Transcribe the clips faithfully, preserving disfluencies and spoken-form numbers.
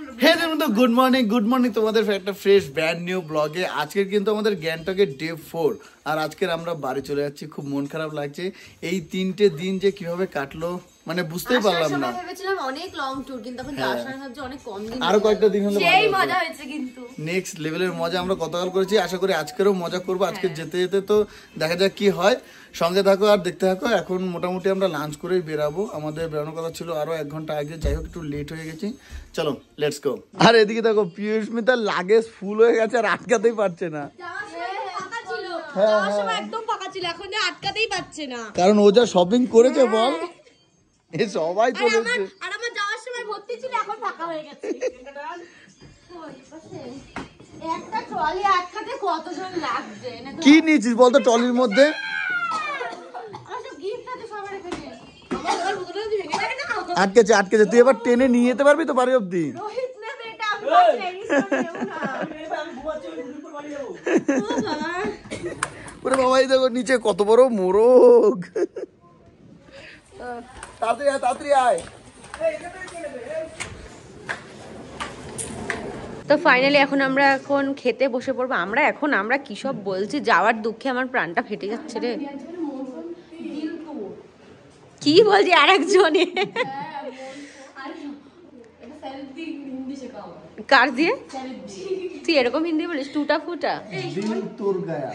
Good morning good morning তোমাদের একটা fresh brand new ব্লগে। আজকের কিন্তু আমাদের গ্যাংটকের ডে ফোর, আর আজকের আমরা বাড়ি চলে যাচ্ছি। খুব মন খারাপ লাগছে, এই তিনটে দিন যে কিভাবে কাটলো মানে বুঝতেই পারলাম না। ভেবেছিলাম অনেক লং ট্যুর, কিন্তু এখন যাওয়ার সময় ভাবছি অনেক কম দিন, আরো কয়েকটা দিন হলে সেই মজা হয়েছে। কিন্তু নেক্সট লেভেলের মজা আমরা গতকাল করেছি, আশা করি আজকেরও মজা করবো। আজকে যেতে যেতে তো দেখা যাক কি হয়, সঙ্গে থাকো আর দেখতে থাকো। এখন মোটামুটি আমরা লাঞ্চ করেই বেরাবো, আমাদের বেরোনোর কথা ছিল আরো এক ঘন্টা আগে, যাই হোক একটু লেট হয়ে গেছি। চলো লেটস গো। আর এদিকে দেখো পিয়ুষ্মিতার লাগেজ ফুল হয়ে গেছে আর আটকাতেই পারছে না, কারণ ও যা শপিং করেছে বল, এ সবাই চলেছে। আর আমার যাওয়ার সময় ভর্তি ছিল, এখন ফাঁকা হয়ে গেছে। একটা ট্রলি আটকাতে কতজন লাগছে? কি নিয়েছিস বলতো ট্রলির মধ্যে? আটকেছে আটকেছে, তুই এবার টেনে নিয়ে যেতে পারবি তো বাড়ি অব্দি? ওরে বাবা, এই দেখো নিচে কত বড় মোরগ। তাড়াতাড়ি আয় তাড়াতাড়ি আয়। তো ফাইনালি এখন আমরা এখন খেতে বসে পড়বো। আমরা এখন আমরা কি সব বলছি, যাওয়ার দুঃখে আমার প্রাণটা ফেটে যাচ্ছে রে। কি বলছি আর একজনে কার দিয়ে? তুই এরকম হিন্দি বলিস, টুটা ফুটা। তোর গায়া।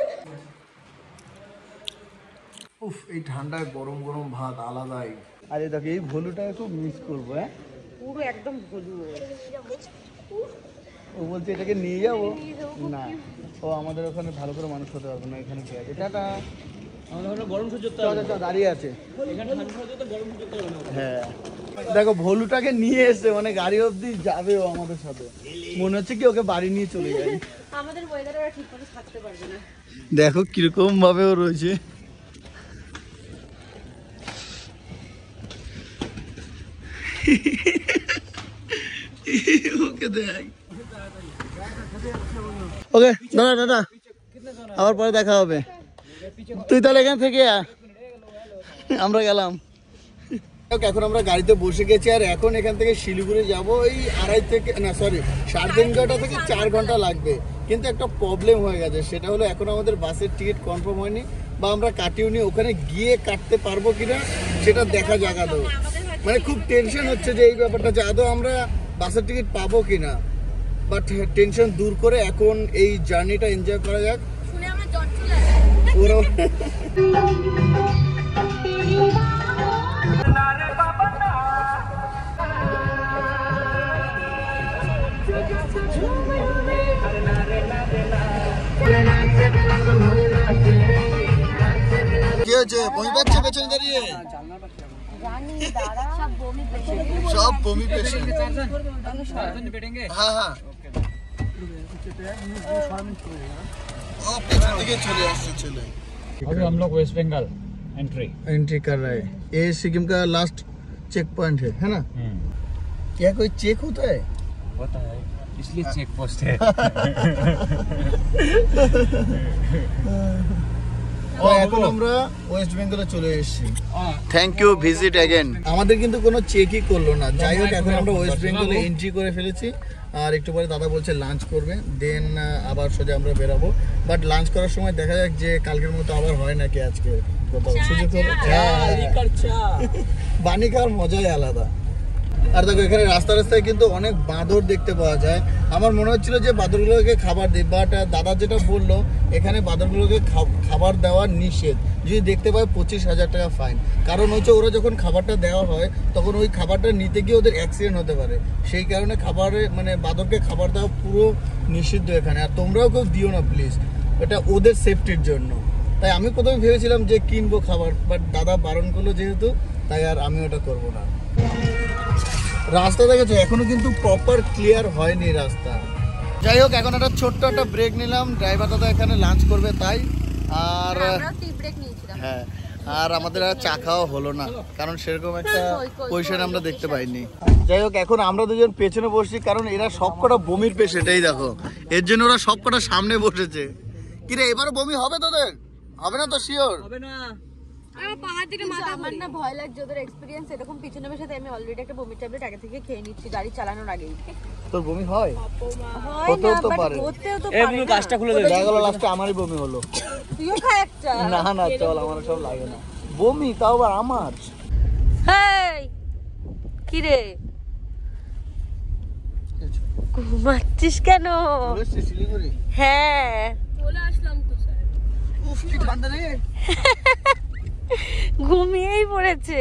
উফ, এই ঠান্ডায় গরম গরম ভাত আলাদাই। আরে দেখো এই ভলুটা একটু মিস করবো। হ্যাঁ পুরো একদম ভলু। ও বলছে এটাকে নিয়ে যাবো না, ও আমাদের ওখানে ভালো করে মানুষ হতে পারবে না, এখানে কে আছে? টাটা। দাঁড়িয়ে আছে। হ্যাঁ দেখো ভলুটাকে নিয়ে এসে মানে গাড়ি অব্দি যাবে ও আমাদের সাথে, মনে হচ্ছে কি ওকে বাড়ি নিয়ে চলে যাই। আমাদের ওয়েদারে ওরা ঠিক করে থাকতে পারবে না। দেখো কিরকম ভাবে ও রয়েছে। ওকে দেখ। ওকে দাদা দাদা, আবার পরে দেখা হবে। তুই তাহলে এখান থেকে আমরা গেলাম। এখন আমরা গাড়িতে বসে গেছি, আর এখন এখান থেকে শিলিগুড়ি যাব এই আড়াই থেকে না সরি সাড়ে তিন ঘন্টা থেকে চার ঘন্টা লাগবে। কিন্তু একটা প্রবলেম হয়ে গেছে, সেটা হলো এখন আমাদের বাসের টিকিট কনফার্ম হয়নি, বা আমরা কাটিওনি। ওখানে গিয়ে কাটতে পারবো কিনা সেটা দেখা যাক আদৌ। মানে খুব টেনশন হচ্ছে যে এই ব্যাপারটা, যে আদৌ আমরা বাসের টিকিট পাবো কিনা। বাট টেনশন দূর করে এখন এই জার্নিটা এনজয় করা যাক। ওরা কি হয়েছে? বমি পাচ্ছে পেছনে দাঁড়িয়ে? সব বমি পেশেন্ট। হ্যাঁ হ্যাঁ ও পেছন দিকে চলে আসছে ছেলে। अभी हम लोग वेस्ट बंगाल एंट्री एंट्री कर रहे हैं। ये सिक्किम का लास्ट चेक पॉइंट है है ना? क्या कोई चेक होता है? होता है, इसलिए चेक पोस्ट है। এখন আমরা ওয়েস্ট বেঙ্গলে চলে এসেছি। Thank you visit again. আমাদের কিন্তু কোনো চেকই করলো না। যাই হোক এখন আমরা ওয়েস্ট বেঙ্গলে এন্ট্রি করে ফেলেছি, আর একটু পরে দাদা বলছে লাঞ্চ করবে, দেন আবার সোজা আমরা বেরাবো। বাট লাঞ্চ করার সময় দেখা যাক যে কালকের মতো আবার হয় নাকি আজকে কোথাও সুযোগ হলো। বানি খাওয়ার মজাই আলাদা। আর দেখো এখানে রাস্তা রাস্তায় কিন্তু অনেক বাঁদর দেখতে পাওয়া যায়। আমার মনে হচ্ছিল যে বাঁদরগুলোকে খাবার দিই, বাট দাদা যেটা বললো এখানে বাঁদরগুলোকে খাবার দেওয়া নিষেধ, যদি দেখতে পায় পঁচিশ হাজার টাকা ফাইন। কারণ হচ্ছে ওরা যখন খাবারটা দেওয়া হয় তখন ওই খাবারটা নিতে গিয়ে ওদের অ্যাক্সিডেন্ট হতে পারে, সেই কারণে খাবারে মানে বাঁদরকে খাবার দেওয়া পুরো নিষিদ্ধ এখানে। আর তোমরাও কেউ দিও না প্লিজ, এটা ওদের সেফটির জন্য। তাই আমি প্রথমে ভেবেছিলাম যে কিনবো খাবার, বাট দাদা বারণ করলো যেহেতু, তাই আর আমি ওটা করবো না। রাস্তা দেখেছো এখনো কিন্তু প্রপার ক্লিয়ার হয়নি রাস্তা। যাই হোক এখন একটা ছোট্ট একটা ব্রেক নিলাম, ড্রাইভার দাদা এখানে লাঞ্চ করবে তাই। আর হ্যাঁ, আর আমাদের আর চা খাওয়া হলো না, কারণ সেরকম একটা পজিশন আমরা দেখতে পাইনি। যাই হোক এখন আমরা দুজন পেছনে বসছি, কারণ এরা সবকটা বমির পেশেন্ট। এই দেখো এর জন্য ওরা সবকটা সামনে বসেছে। কিরে এবারে বমি হবে তোদের? হবে না তো শিওর? হবে না। পাহাড় থেকে মাথা আমার না ভয় লাগছে ওদের এক্সপেরিয়েন্স এরকম পিছনে বসে তাই আমি অলরেডি একটা বমি ট্যাবলেট আগে থেকে খেয়ে নিচ্ছি গাড়ি চালানোর আগেই। তোর বমি হয়? হয় হতেও না তো বাট পারে। হতেও তো এই পারে ব্লু না। গাছটা খুলে দে। দেখা গেল লাস্টে আমারই বমি হলো। তুইও খা একটা। না না চল, আমার সব লাগে না বমি, তাও আবার আমার। হেই কি রে ঘুমাচ্ছিস কেন? বলেছি শিলিগুড়ি। হ্যাঁ চলে আসলাম তো স্যার। উফ কি ঠান্ডা রে। ঘুমিয়েই পড়েছে।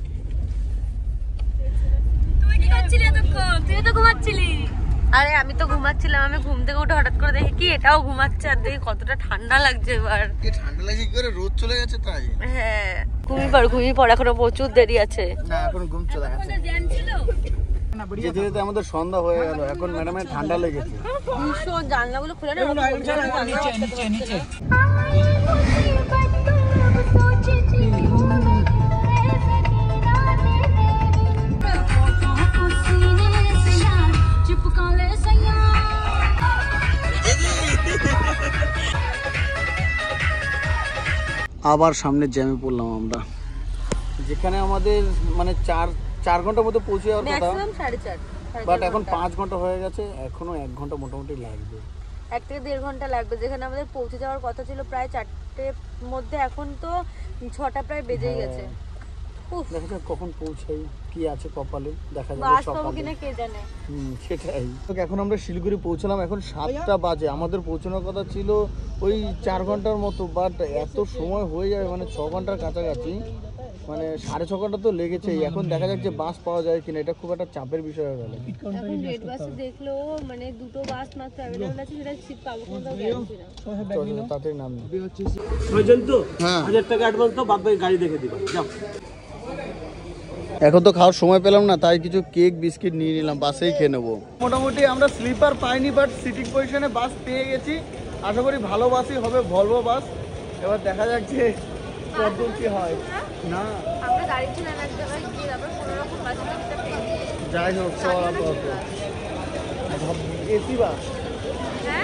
তুই কি করছিলি এতক্ষণ? তুই তো ঘুমাচ্ছিলি। আরে আমি তো ঘুমাচ্ছিলাম, আমি ঘুম থেকে উঠে হঠাৎ করে দেখি কি এটাও ঘুমাচ্ছে আর দেখি কতটা ঠান্ডা লাগছে এবার। কি ঠান্ডা লাগে কি করে, রোদ চলে গেছে তাই। হ্যাঁ ঘুমিয়ে পড় ঘুমিয়ে পড়, এখনো প্রচুর দেরি আছে। না এখন ঘুম চলে গেছে। জ্যাম ছিল। যেতে যেতে আমাদের সন্ধ্যা হয়ে গেল, এখন ম্যাডামের ঠান্ডা লেগেছে। ভীষণ জানলাগুলো খুলে না নিচে নিচে নিচে আবার সামনে জ্যামে পড়লাম আমরা, যেখানে আমাদের মানে চার চার ঘন্টার মধ্যে পৌঁছে যাওয়ার কথা, ম্যাক্সিমাম সাড়ে চার সাড়ে বাট চার এখন ঘন্টা। পাঁচ ঘন্টা হয়ে গেছে, এখনো এক ঘন্টা মোটামুটি লাগবে। এক থেকে দেড় ঘন্টা লাগবে, যেখানে আমাদের পৌঁছে যাওয়ার কথা ছিল প্রায় চারটের মধ্যে, এখন তো ছটা প্রায় বেজেই গেছে। উফ, দেখা যাক কখন পৌঁছাই, কি আছে কপালে, দেখা যাবে বাস পাবো সকালে। কিনা কে জানে। হুম, সেটাই। এখন আমরা শিলিগুড়ি পৌঁছলাম, এখন সাতটা বাজে, আমাদের পৌঁছানোর কথা ছিল ওই চার ঘন্টার মতো, বাট এত সময় হয়ে যাবে মানে ছ ঘন্টার কাছাকাছি, মানে সাড়ে ছ ঘন্টা তো লেগেছে। এখন দেখা যাক যে বাস পাওয়া যায় কিনা, এটা খুব একটা চাপের বিষয় হয়ে গেল। এখন রেড বাসে দেখলো মানে দুটো বাস মাত্র অ্যাভেলেবল আছে, সেটা সিট পাবো কিনা তাও গ্যারান্টি না। তাড়াতাড়ি নাম নেই। ছয়জন তো হ্যাঁ, হাজার টাকা অ্যাডভান্স তো বাদ বাকি গাড়ি দেখে দিবা যাও। এখন তো খাওয়ার সময় পেলাম না, তাই কিছু কেক বিস্কিট নিয়ে নিলাম, বাসেই খেয়ে নেবো। মোটামুটি আমরা স্লিপার পাইনি, বাট সিটিং পজিশনে বাস পেয়ে গেছি। আশা করি ভালো বাসই হবে, ভলভো বাস। এবার দেখা যাক যে কতদূর কি হয়। না আমরা গাড়ি ছিলাম এক জায়গায় গিয়ে তারপর কোনো রকম বাসে একটা পেয়েছি। যাই হোক সব এসি বাস। হ্যাঁ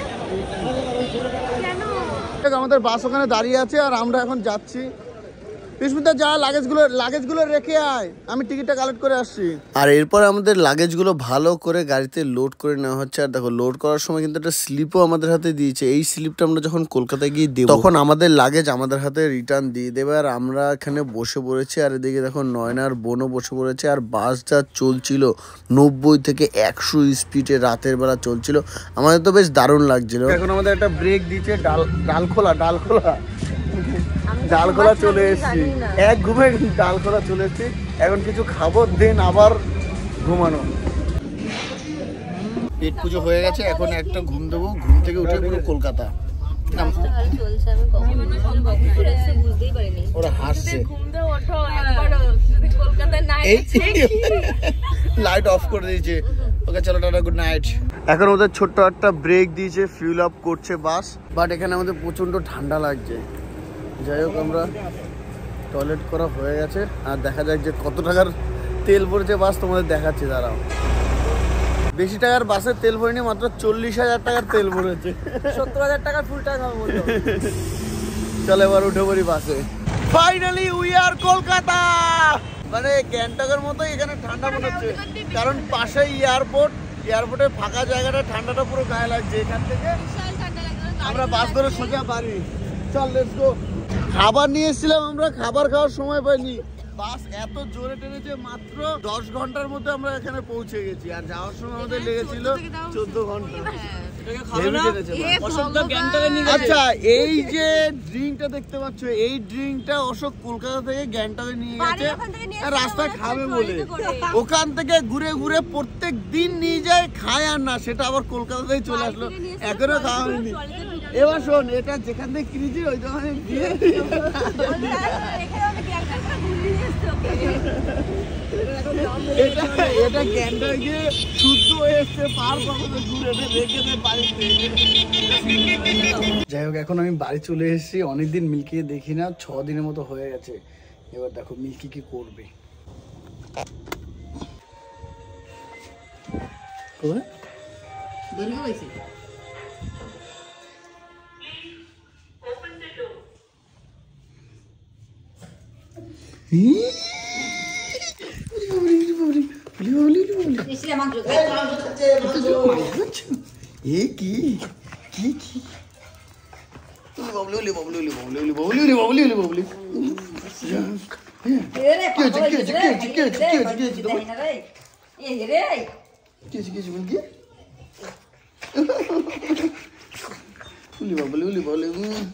কেন? আমাদের বাস ওখানে দাঁড়িয়ে আছে আর আমরা এখন যাচ্ছি। বিস্মিতা যা লাগেজগুলো লাগেজগুলো রেখে আয়, আমি টিকিটটা কালেক্ট করে আসছি। আর এরপর আমাদের লাগেজগুলো ভালো করে গাড়িতে লোড করে নেওয়া হচ্ছে। আর দেখো লোড করার সময় কিন্তু একটা স্লিপও আমাদের হাতে দিয়েছে। এই স্লিপটা আমরা যখন কলকাতায় গিয়ে দেবো তখন আমাদের লাগেজ আমাদের হাতে রিটার্ন দিয়ে দেবে। আর আমরা এখানে বসে পড়েছি, আর এদিকে দেখো নয়নার বোনও বসে পড়েছে। আর বাস যা চলছিল নব্বই থেকে একশো স্পিডে রাতের বেলা চলছিল, আমাদের তো বেশ দারুণ লাগছিল। এখন আমাদের একটা ব্রেক দিচ্ছে, ডাল ডাল খোলা ডাল খোলা ডাল খোলা চলে এসেছি, এক ঘুমে ডাল খোলা চলে এসেছি। এখন কিছু খাবো, দেন আবার ঘুমানো। পেট পুজো হয়ে গেছে, এখন একটা ঘুম দেবো, ঘুম থেকে উঠে পুরো কলকাতা। চলছে, আমি কখন কখন চলে এসেছে বুঝতেই পারিনি। ওরা হাসছে, ঘুম দিয়ে ওঠো একবারও, যদি কলকাতায় না এই লাইট অফ করে দিয়েছে। ওকে চলো টাটা, গুড নাইট। এখন ওদের ছোট্ট একটা ব্রেক দিয়েছে, ফিউল আপ করছে বাস, বাট এখানে আমাদের প্রচন্ড ঠান্ডা লাগছে। যাই হোক আমরা টয়লেট করা হয়ে গেছে, আর দেখা যাক যে কত টাকার তেল ভরেছে বাস, তোমাদের দেখাচ্ছি দাঁড়াও। বেশি টাকার বাসের তেল ভরিনি, মাত্র চল্লিশ হাজার টাকার তেল ভরেছে। সত্তর হাজার টাকার ফুল টাকা বললো। চল এবার উঠে পড়ি বাসে। Finally we are Kolkata. মানে গ্যাংটকের মতো এখানে ঠান্ডা মনে হচ্ছে, কারণ পাশে এয়ারপোর্ট, এয়ারপোর্টের ফাঁকা জায়গাটা, ঠান্ডাটা পুরো গায়ে লাগছে। এখান থেকে আমরা বাস ধরে সোজা বাড়ি। চল লেটস গো। খাবার নিয়ে এসেছিলাম আমরা, খাবার খাওয়ার সময় পাইনি। বাস এত জোরে টেনেছে, মাত্র দশ ঘন্টার মধ্যে আমরা এখানে পৌঁছে গেছি, আর যাওয়ার সময় আমাদের লেগেছিল চোদ্দ ঘন্টা। হেভি টেনেছে বাস। আচ্ছা এই যে ড্রিঙ্কটা দেখতে পাচ্ছ, এই ড্রিঙ্কটা অশোক কলকাতা থেকে গ্যাংটকে নিয়ে গেছে, আর রাস্তায় খাবে বলে ওখান থেকে ঘুরে ঘুরে প্রত্যেক দিন নিয়ে যায়, খায় আর না, সেটা আবার কলকাতাতেই চলে আসলো, এখনো খাওয়া হয়নি। এবার শোন, এটা যেখান থেকে কিনেছি ওই দোকানে গিয়ে এটা এটা গ্যাংটক গিয়ে শুদ্ধ হয়ে এসছে, পার পাবে ঘুরে রেখে দে বাড়িতে। যাই হোক এখন আমি বাড়ি চলে এসেছি, অনেকদিন মিল্কিকে দেখি না, ছ দিনের মতো হয়ে গেছে। এবার দেখো মিল্কি কি করবে। এ কি কি কি বাবলি ওলি বাবলি ওলি বাবলি ওলি বাবলি ওলি বাবলি ওলি বাবলি কি হচ্ছে কি হচ্ছে কি হচ্ছে কি হচ্ছে কি হচ্ছে কি হচ্ছে কি হচ্ছে কি হচ্ছে বল কি ওলি বাবলি ওলি বাবলি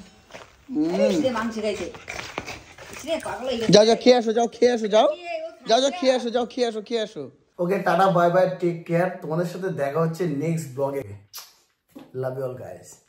যাও যাও খেয়ে আসো যাও খেয়ে আসো যাও যাও যাও খেয়ে আসো যাও খেয়ে আসো খেয়ে আসো okay tata bye bye take care তোমাদের সাথে দেখা হচ্ছে নেক্সট ব্লগে লাভ ইউ অল গাইস